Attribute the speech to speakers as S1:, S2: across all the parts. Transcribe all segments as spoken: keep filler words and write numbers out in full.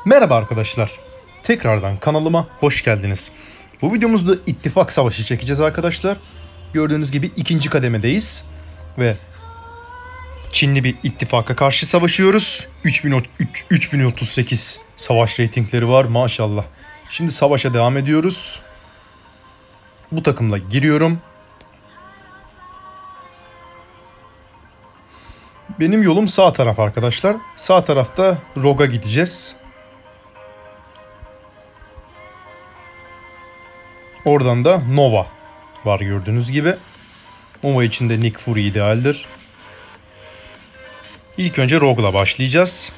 S1: Merhaba arkadaşlar. Tekrardan kanalıma hoş geldiniz. Bu videomuzda ittifak savaşı çekeceğiz arkadaşlar. Gördüğünüz gibi ikinci kademedeyiz. Ve Çinli bir ittifaka karşı savaşıyoruz. üç bin otuz sekiz savaş reytingleri var maşallah. Şimdi savaşa devam ediyoruz. Bu takımla giriyorum. Benim yolum sağ taraf arkadaşlar. Sağ tarafta Rogue'a gideceğiz. Oradan da Nova var gördüğünüz gibi. Nova için de Nick Fury idealdir. İlk önce Rogue'la başlayacağız.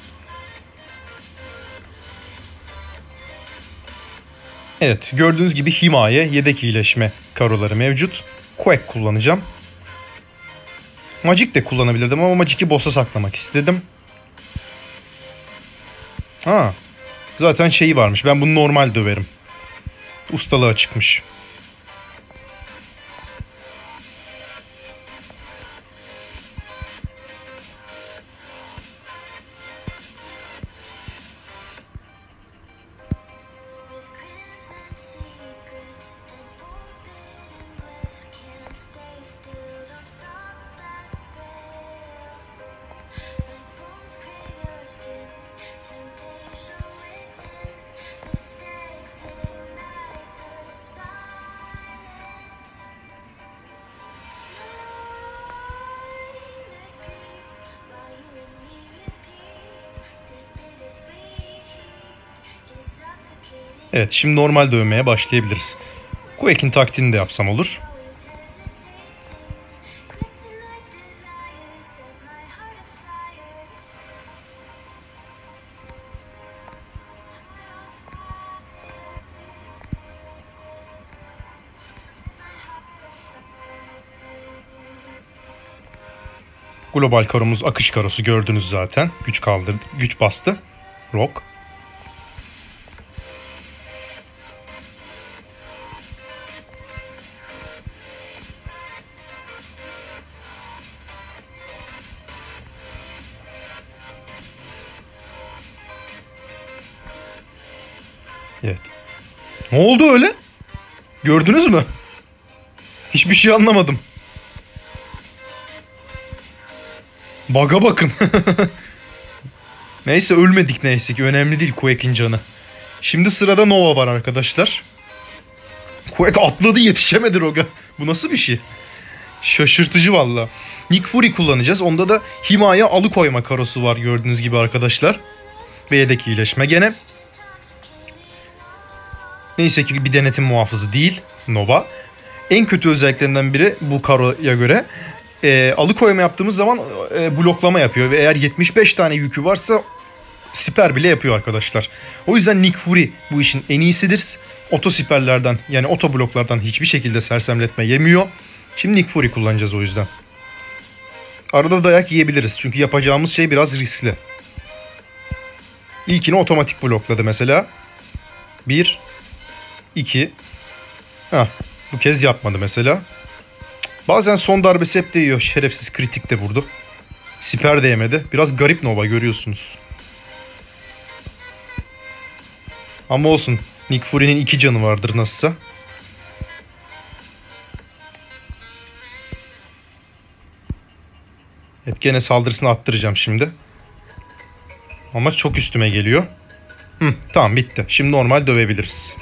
S1: Evet, gördüğünüz gibi himaye, yedek iyileşme karoları mevcut. Quake kullanacağım. Magic de kullanabilirdim ama Magic'i boss'a saklamak istedim. Ha, zaten şeyi varmış. Ben bunu normal döverim. Ustalığa çıkmış. Evet, şimdi normal dövmeye başlayabiliriz. Quake'in taktiğini de yapsam olur. Global karomuz akış karosu gördünüz zaten. Güç kaldırdı, güç bastı. Rock. Evet. Ne oldu öyle? Gördünüz mü? Hiçbir şey anlamadım. Bug'a bakın. Neyse ölmedik neyse ki. Önemli değil Quake'in canı. Şimdi sırada Nova var arkadaşlar. Quake atladı yetişemedi Rogue'a. Bu nasıl bir şey? Şaşırtıcı valla. Nick Fury kullanacağız. Onda da himaye alıkoyma karosu var gördüğünüz gibi arkadaşlar. Ve yedek iyileşme gene. Neyse ki bir denetim muhafızı değil Nova. En kötü özelliklerinden biri bu karoya göre e, alıkoyma yaptığımız zaman e, bloklama yapıyor. Ve eğer yetmiş beş tane yükü varsa siper bile yapıyor arkadaşlar. O yüzden Nick Fury bu işin en iyisidir. Oto siperlerden yani oto bloklardan hiçbir şekilde sersemletme yemiyor. Şimdi Nick Fury kullanacağız o yüzden. Arada dayak yiyebiliriz. Çünkü yapacağımız şey biraz riskli. İlkini otomatik blokladı mesela. Bir. iki. Heh, bu kez yapmadı mesela. Bazen son darbesi hep değiyor. Şerefsiz kritik de vurdu. Siper de yemedi. Biraz garip Nova görüyorsunuz. Ama olsun. Nick Fury'nin iki canı vardır nasılsa. Evet gene saldırısını attıracağım şimdi. Ama çok üstüme geliyor. Hı, tamam bitti. Şimdi normal dövebiliriz.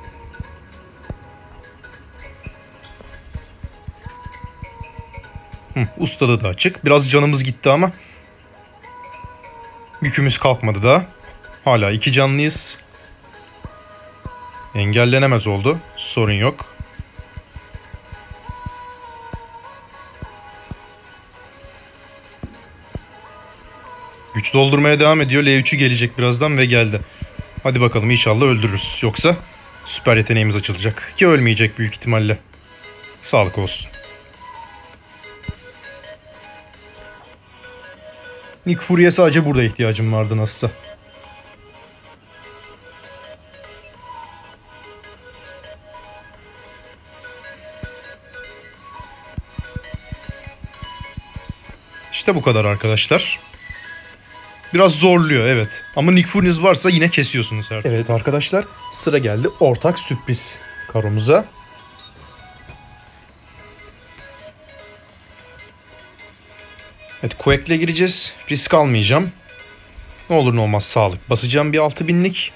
S1: Hı, ustalığı da açık. Biraz canımız gitti ama yükümüz kalkmadı daha. Hala iki canlıyız. Engellenemez oldu. Sorun yok. Güç doldurmaya devam ediyor. L üç'ü gelecek birazdan ve geldi. Hadi bakalım inşallah öldürürüz. Yoksa süper yeteneğimiz açılacak. Ki ölmeyecek büyük ihtimalle. Sağlık olsun. Nick Fury'e sadece burada ihtiyacım vardı nasılsa. İşte bu kadar arkadaşlar. Biraz zorluyor evet. Ama Nick Fury'niz varsa yine kesiyorsunuz artık. Evet arkadaşlar, sıra geldi ortak sürpriz karomuza. Evet, Quake'le gireceğiz. Risk almayacağım. Ne olur ne olmaz sağlık. Basacağım bir altı binlik.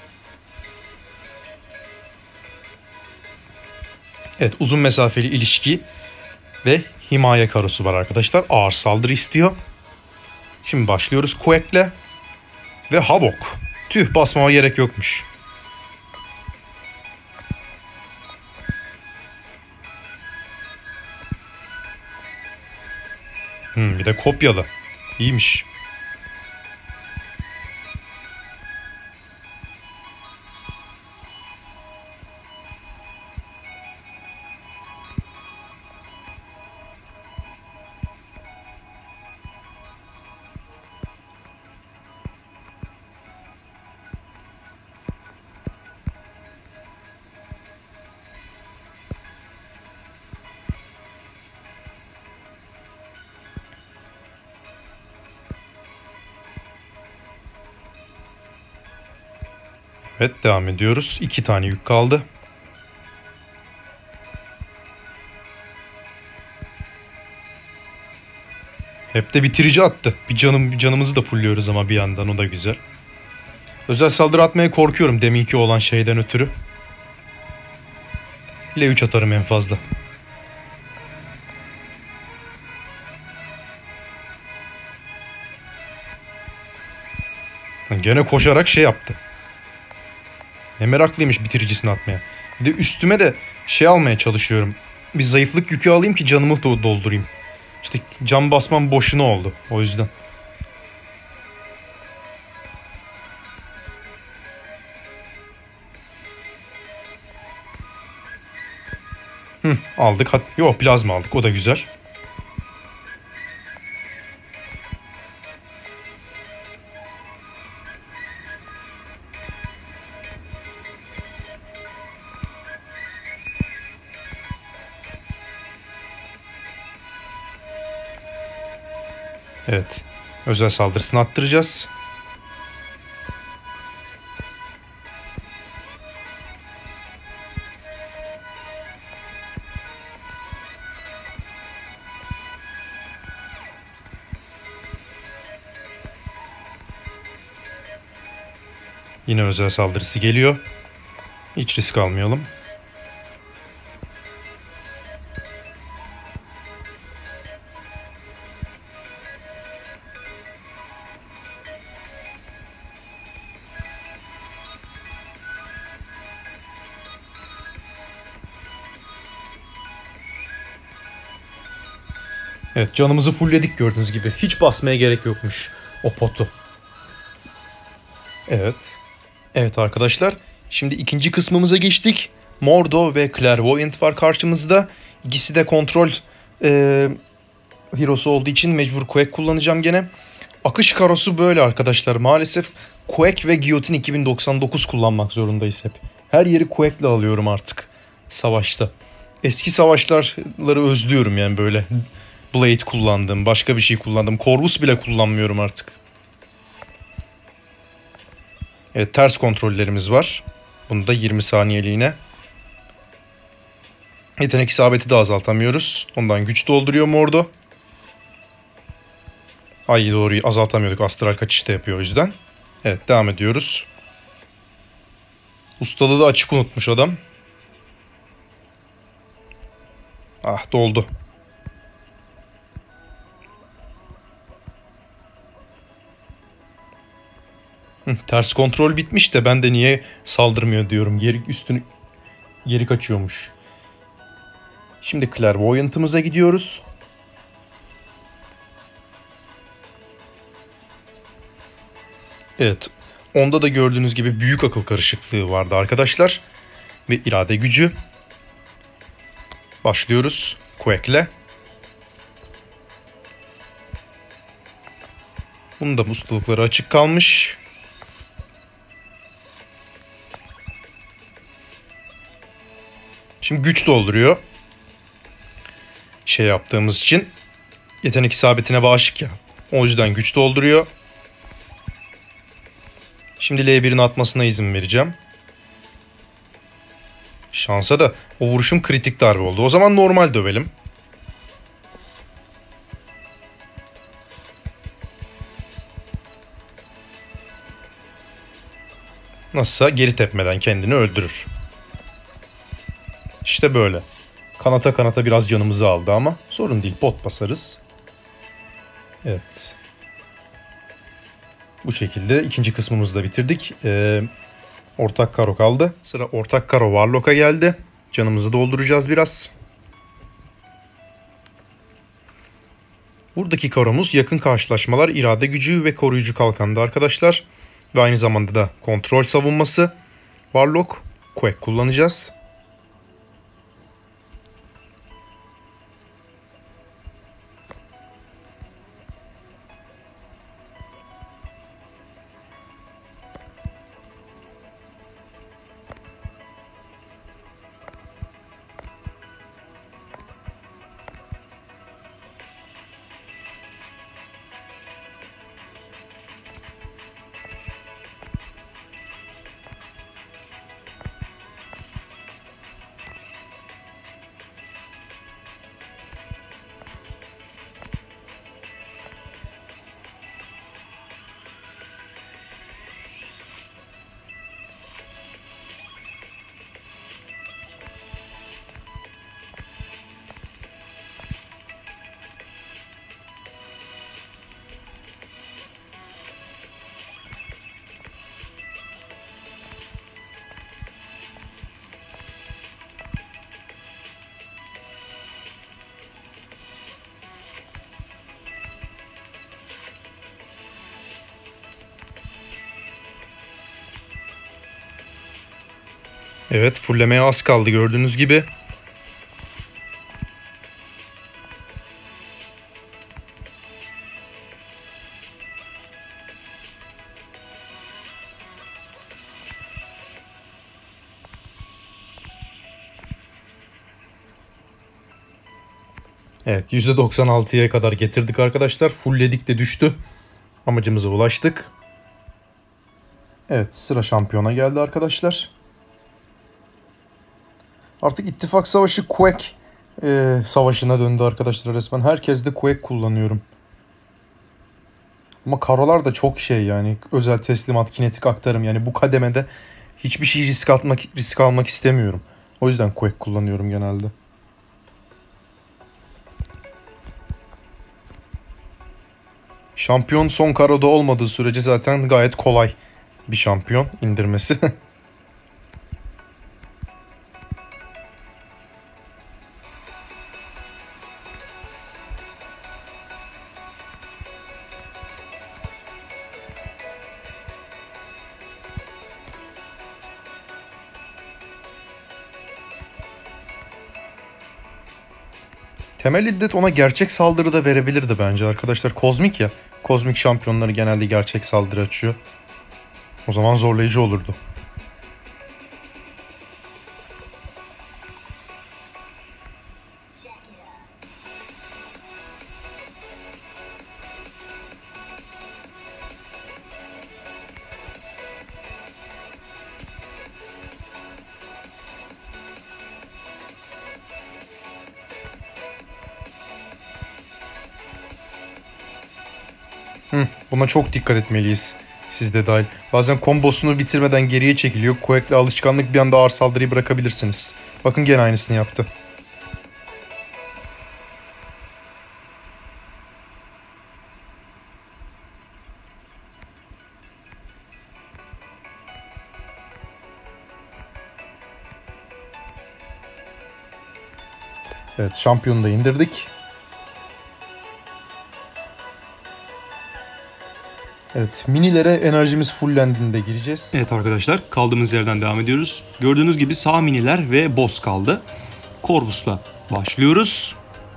S1: Evet, uzun mesafeli ilişki ve himaye karosu var arkadaşlar. Ağır saldırı istiyor. Şimdi başlıyoruz Quake'le. Ve Havok. Tüh, basmama gerek yokmuş. Hmm, bir de kopyalı. İyiymiş. Evet, devam ediyoruz. İki tane yük kaldı. Hep de bitirici attı. Bir canım bir canımızı da fulluyoruz ama bir yandan, o da güzel. Özel saldırı atmaya korkuyorum deminki olan şeyden ötürü. L üç atarım en fazla. Gene koşarak şey yaptı. Ne meraklıymış bitiricisini atmaya. Bir de üstüme de şey almaya çalışıyorum. Bir zayıflık yükü alayım ki canımı doldurayım. İşte can basmam boşuna oldu o yüzden. Hı, aldık. Yok, plazma aldık, o da güzel. Evet. Özel saldırısını attıracağız. Yine özel saldırısı geliyor. Hiç risk almayalım. Evet, canımızı fullledik gördüğünüz gibi. Hiç basmaya gerek yokmuş o potu. Evet. Evet arkadaşlar. Şimdi ikinci kısmımıza geçtik. Mordo ve Clairvoyant var karşımızda. İkisi de kontrol e, hero'su olduğu için mecbur Quake kullanacağım gene. Akış karosu böyle arkadaşlar. Maalesef Quake ve Guillotine iki bin doksan dokuz kullanmak zorundayız hep. Her yeri Quake'le alıyorum artık savaşta. Eski savaşları özlüyorum yani böyle. Blade kullandım, başka bir şey kullandım. Corvus bile kullanmıyorum artık. Evet, ters kontrollerimiz var. Bunu da yirmi saniyeliğine. Yetenek isabeti de azaltamıyoruz. Ondan güç dolduruyor Mordo. Ay doğru, azaltamıyorduk. Astral kaçışta yapıyor o yüzden. Evet, devam ediyoruz. Ustalığı da açık unutmuş adam. Ah, doldu. Hı, ters kontrol bitmiş de ben de niye saldırmıyor diyorum. Geri üstünü geri kaçıyormuş. Şimdi Clairvoyant'ımıza gidiyoruz. Evet. Onda da gördüğünüz gibi büyük akıl karışıklığı vardı arkadaşlar. Ve irade gücü. Başlıyoruz Quake'le. Bunun da ustalıkları açık kalmış. Şimdi güç dolduruyor. Şey yaptığımız için. Yetenek isabetine bağışık ya. O yüzden güç dolduruyor. Şimdi L birin atmasına izin vereceğim. Şansa da o vuruşum kritik darbe oldu. O zaman normal dövelim. Nasılsa geri tepmeden kendini öldürür. İşte böyle. Kanata kanata biraz canımızı aldı ama sorun değil, pot basarız. Evet. Bu şekilde ikinci kısmımızı da bitirdik. Ee, ortak karo kaldı. Sıra ortak karo Warlock'a geldi. Canımızı dolduracağız biraz. Buradaki karomuz yakın karşılaşmalar, irade gücü ve koruyucu kalkandı arkadaşlar. Ve aynı zamanda da kontrol savunması. Warlock, Quake kullanacağız. Evet, fullemeye az kaldı gördüğünüz gibi. Evet, yüzde doksan altıya kadar getirdik arkadaşlar. Fullledik de düştü. Amacımıza ulaştık. Evet, sıra şampiyona geldi arkadaşlar. Artık ittifak savaşı Quake e, savaşına döndü arkadaşlar resmen. Herkes de Quake kullanıyorum. Ama karolar da çok şey yani. Özel teslimat, kinetik aktarım. Yani bu kademede hiçbir şey risk atmak, risk almak istemiyorum. O yüzden Quake kullanıyorum genelde. Şampiyon son karoda olmadığı sürece zaten gayet kolay bir şampiyon indirmesi. Temel iddet ona gerçek saldırı da verebilirdi bence arkadaşlar. Kozmik ya. Kozmik şampiyonları genelde gerçek saldırı açıyor. O zaman zorlayıcı olurdu. Hı, buna çok dikkat etmeliyiz. Siz de dahil. Bazen kombosunu bitirmeden geriye çekiliyor. Quake'le alışkanlık bir anda ağır saldırıyı bırakabilirsiniz. Bakın gene aynısını yaptı. Evet, şampiyonu da indirdik. Evet, minilere enerjimiz fullendiğinde gireceğiz.
S2: Evet arkadaşlar, kaldığımız yerden devam ediyoruz. Gördüğünüz gibi sağ miniler ve boss kaldı. Corvus'la başlıyoruz.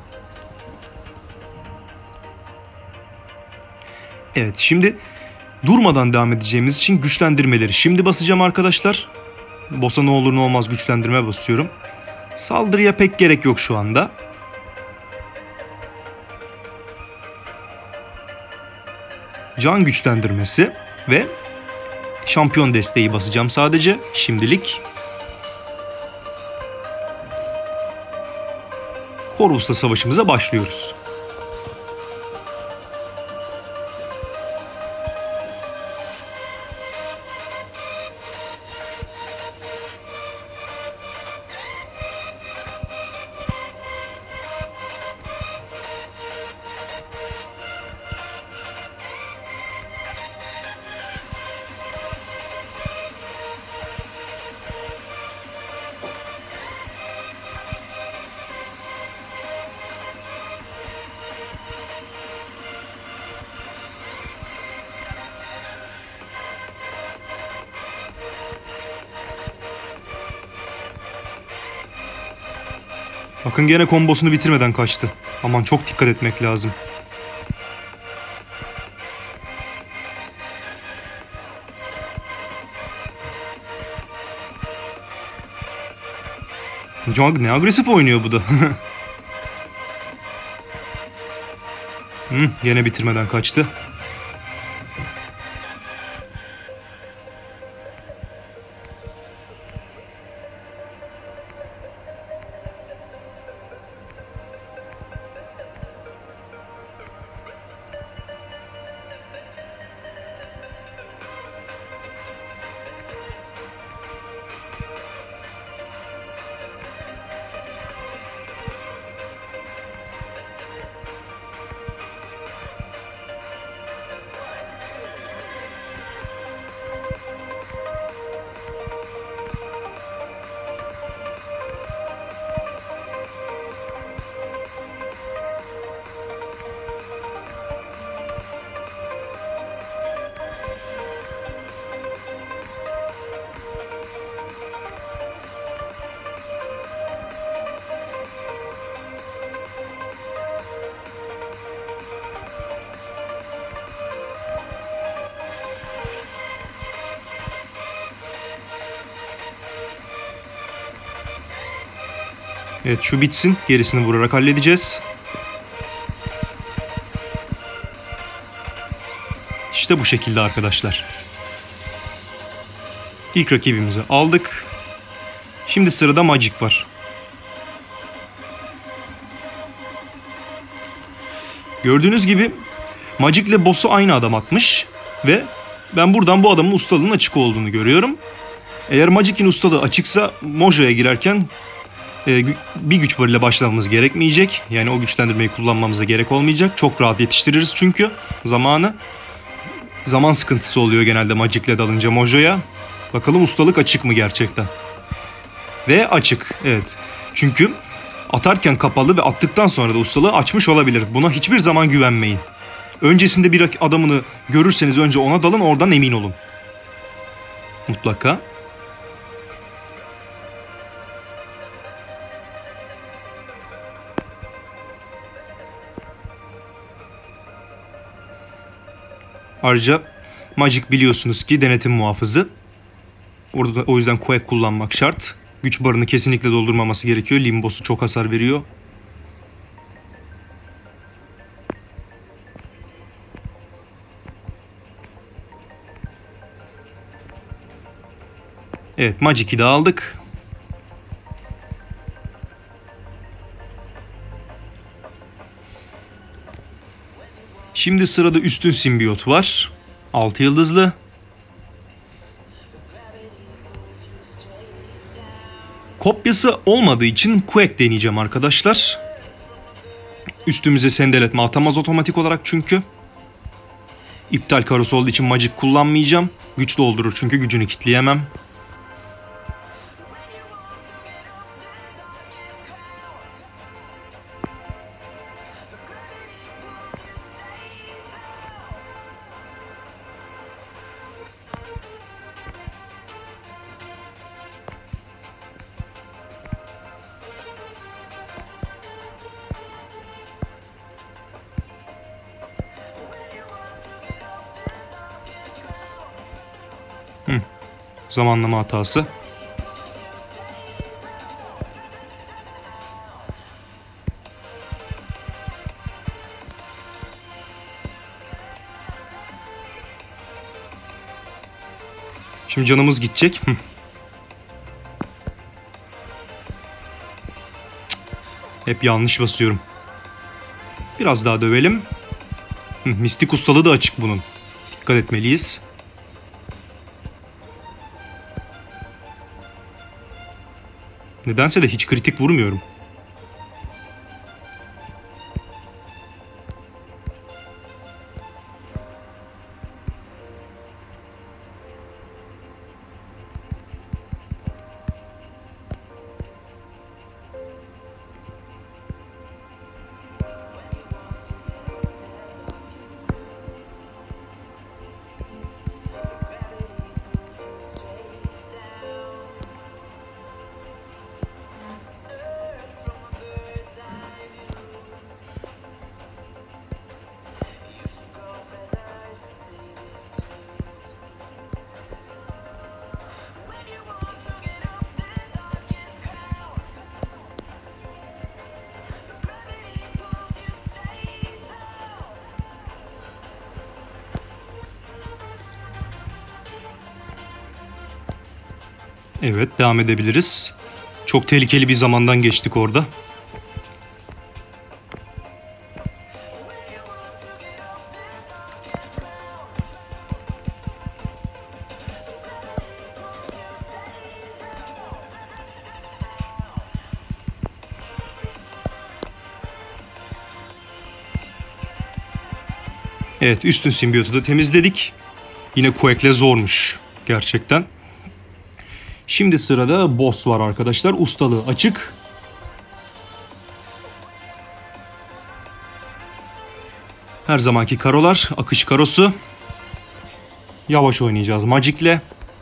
S2: Evet, şimdi durmadan devam edeceğimiz için güçlendirmeleri şimdi basacağım arkadaşlar. Boss'a ne olur ne olmaz güçlendirme basıyorum. Saldırıya pek gerek yok şu anda. Can güçlendirmesi ve Şampiyon desteği basacağım sadece şimdilik. Corvus'la savaşımıza başlıyoruz. Bakın gene kombosunu bitirmeden kaçtı. Aman çok dikkat etmek lazım. Ya ne agresif oynuyor bu da. Hı, gene bitirmeden kaçtı. Evet, şu bitsin. Gerisini vurarak halledeceğiz. İşte bu şekilde arkadaşlar. İlk rakibimizi aldık. Şimdi sırada Magic var. Gördüğünüz gibi Magic ile boss'u aynı adam atmış. Ve ben buradan bu adamın ustalığının açık olduğunu görüyorum. Eğer Magic'in ustalığı açıksa Mojo'ya girerken bir güç barıyla başlamamız gerekmeyecek. Yani o güçlendirmeyi kullanmamıza gerek olmayacak. Çok rahat yetiştiririz çünkü zamanı. Zaman sıkıntısı oluyor genelde Magic'le dalınca Mojo'ya. Bakalım ustalık açık mı gerçekten? Ve açık. Evet. Çünkü atarken kapalı ve attıktan sonra da ustalığı açmış olabilir. Buna hiçbir zaman güvenmeyin. Öncesinde bir adamını görürseniz önce ona dalın, oradan emin olun. Mutlaka. Ayrıca Magic biliyorsunuz ki denetim muhafızı. Orada o yüzden Quake kullanmak şart. Güç barını kesinlikle doldurmaması gerekiyor. Limbosu çok hasar veriyor. Evet, Magic'i de aldık. Şimdi sırada üstün simbiyot var. altı yıldızlı. Kopyası olmadığı için Quake deneyeceğim arkadaşlar. Üstümüze sendeletme atamaz otomatik olarak çünkü. İptal karosu olduğu için Magic kullanmayacağım. Güç doldurur çünkü gücünü kitleyemem. Hı. Zamanlama hatası. Şimdi canımız gidecek. Hep yanlış basıyorum. Biraz daha dövelim. Mistik ustalığı da açık bunun. Dikkat etmeliyiz. Nedense de hiç kritik vurmuyorum. Evet, devam edebiliriz. Çok tehlikeli bir zamandan geçtik orada. Evet, üstün simbiyotu da temizledik. Yine Quake'le zormuş gerçekten. Şimdi sırada boss var arkadaşlar. Ustalığı açık. Her zamanki karolar. Akış karosu. Yavaş oynayacağız Magic'le.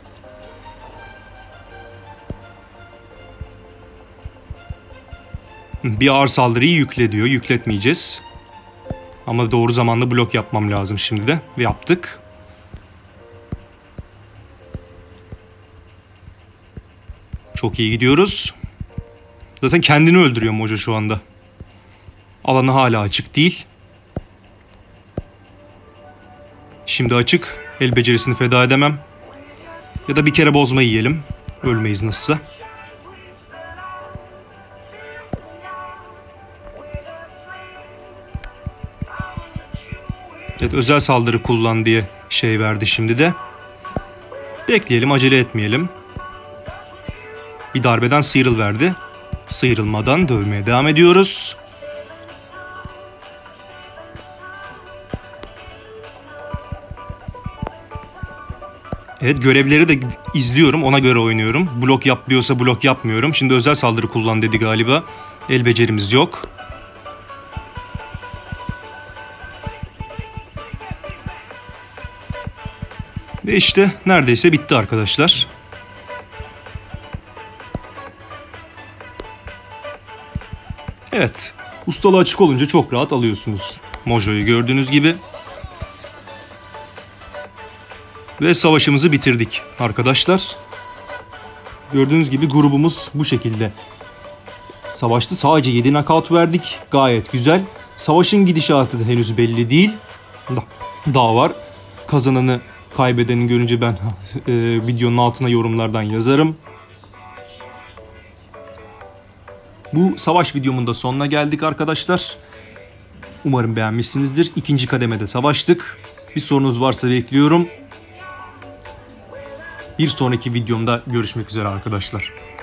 S2: Bir ağır saldırıyı yükle diyor. Yükletmeyeceğiz. Ama doğru zamanlı blok yapmam lazım şimdi de. Ve yaptık. Çok iyi gidiyoruz. Zaten kendini öldürüyor Mojo şu anda. Alanı hala açık değil. Şimdi açık. El becerisini feda edemem. Ya da bir kere bozma yiyelim. Ölmeyiz nasılsa. Evet, özel saldırı kullan diye şey verdi şimdi de. Bekleyelim, acele etmeyelim. Bir darbeden sıyrıl verdi. Sıyrılmadan dövmeye devam ediyoruz. Evet, görevleri de izliyorum. Ona göre oynuyorum. Blok yap diyorsa blok yapmıyorum. Şimdi özel saldırı kullan dedi galiba. El becerimiz yok. Ve işte neredeyse bitti arkadaşlar. Evet. Ustalığı açık olunca çok rahat alıyorsunuz Mojo'yu gördüğünüz gibi. Ve savaşımızı bitirdik arkadaşlar. Gördüğünüz gibi grubumuz bu şekilde savaştı. Sadece yedi knockout verdik. Gayet güzel. Savaşın gidişatı da henüz belli değil. Daha var. Kazananı, kaybedeni görünce ben e, videonun altına yorumlardan yazarım. Bu savaş videomun da sonuna geldik arkadaşlar. Umarım beğenmişsinizdir. İkinci kademede savaştık. Bir sorunuz varsa bekliyorum. Bir sonraki videomda görüşmek üzere arkadaşlar.